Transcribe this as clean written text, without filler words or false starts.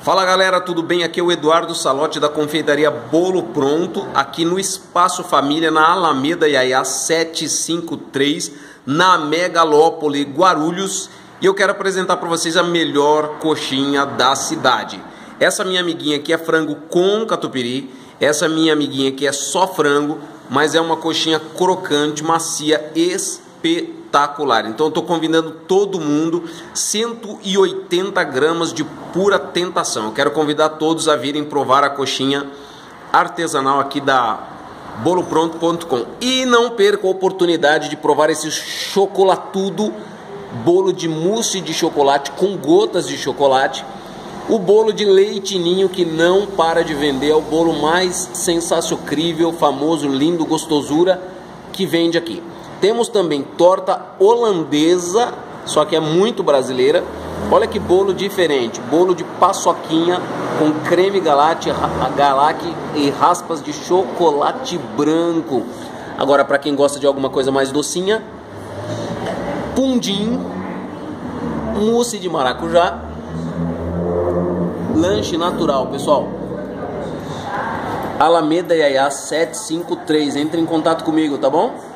Fala galera, tudo bem? Aqui é o Eduardo Salotti da confeitaria Bolo Pronto, aqui no Espaço Família, na Alameda Iaiá 753, na Megalópole, Guarulhos. E eu quero apresentar para vocês a melhor coxinha da cidade. Essa minha amiguinha aqui é frango com catupiry, essa minha amiguinha aqui é só frango, mas é uma coxinha crocante, macia, espetacular. Então eu estou convidando todo mundo, 180 gramas de pura tentação. Eu quero convidar todos a virem provar a coxinha artesanal aqui da bolopronto.com. E não perca a oportunidade de provar esse chocolatudo, bolo de mousse de chocolate com gotas de chocolate. O bolo de leite ninho que não para de vender, é o bolo mais sensacional, famoso, lindo, gostosura que vende aqui. Temos também torta holandesa, só que é muito brasileira. Olha que bolo diferente, bolo de paçoquinha com creme galac e raspas de chocolate branco. Agora, para quem gosta de alguma coisa mais docinha, pudim, mousse de maracujá, lanche natural, pessoal. Alameda Iaiá 753, entre em contato comigo, tá bom?